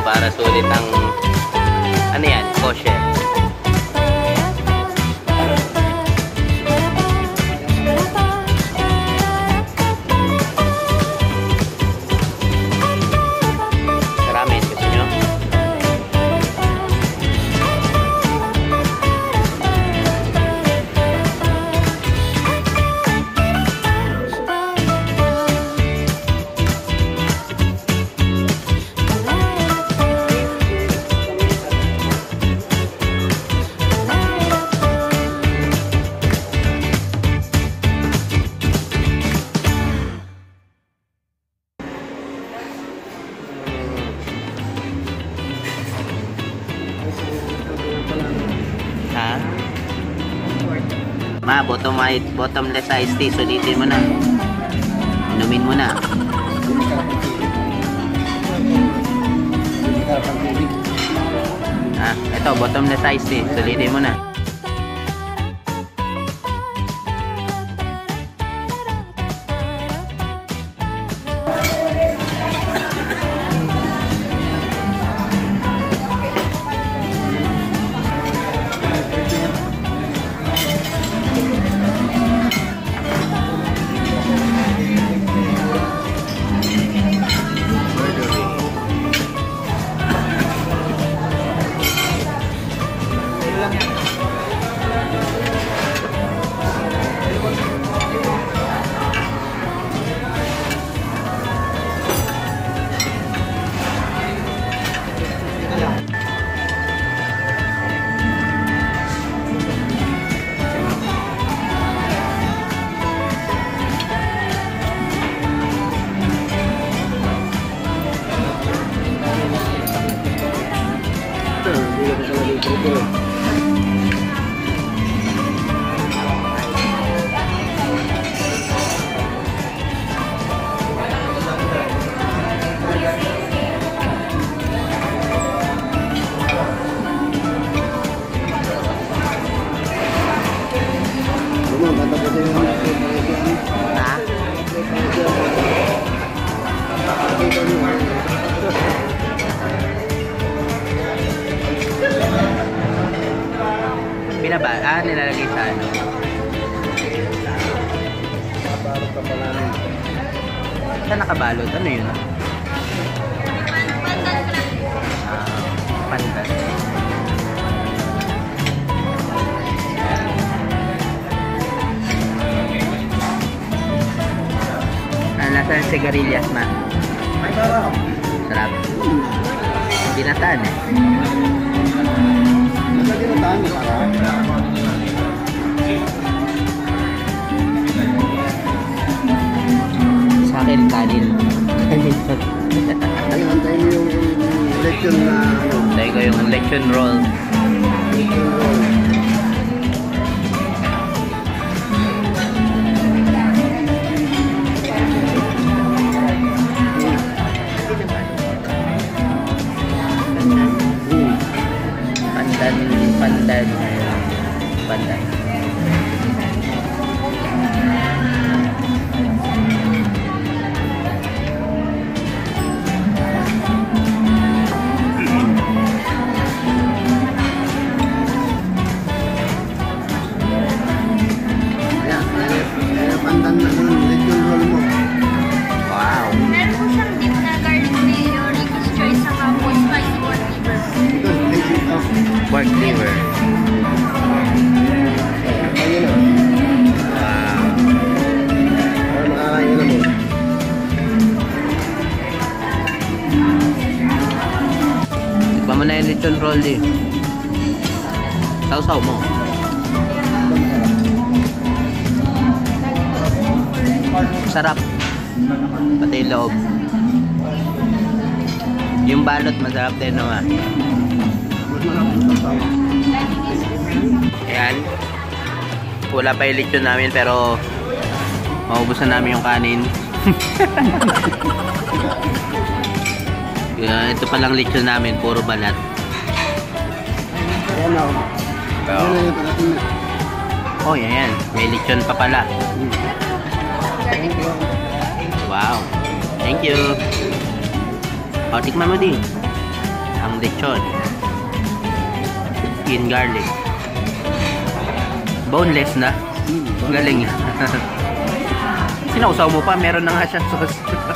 para sulit ang ano yan, kosher. Ramen, gusto nyo? Ha? Ma, bottomless iced tea. Sulitin mo na. Inumin mo na. Ah, ito, bottomless iced tea. Sulitin mo na. Nilalagay sa ano? Saan nakabalot? Ano yun? Pandan. Nasa sigarilyas na. Sarap. Binataan eh. Sa akin, kanin. Antayin mo yung lechon na ano? Antayin ko yung lechon roll. Pandan. Pandan na yung lechon roll mo. Wow. Meron po siyang dip na garlic mayo, Ricky's Choice, saka po spicy pork liver. Pork liver. Tikman mo na yung lechon roll eh. Sausaw mo. Sarap. Pati yung loob. Yung balot masarap din naman. Ayan. Wala pa yung lechon namin pero maubusan namin yung kanin. Ito palang lechon namin, puro balat. Oh, yan. May lechon pa pala. Wow. Thank you. O, tikman mo din. ang lechon. In garlic. Boneless na. Galing. Sinausaw mo pa, meron na nga siyang sauce.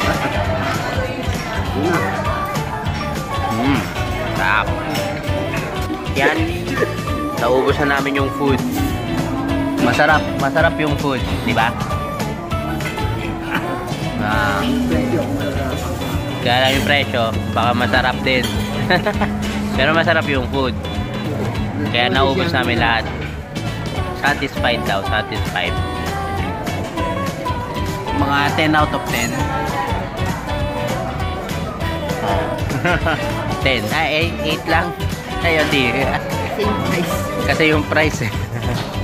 Sarap. Yan. Naubos na namin yung food. Masarap yung food, di ba? Kaya lang yung presyo, baka masarap din. Pero masarap yung food. Kaya naubos namin lahat. Satisfied daw, satisfied. Mga 10 out of 10. 10. 8 lang. Ayun, di. Kasi yung price eh.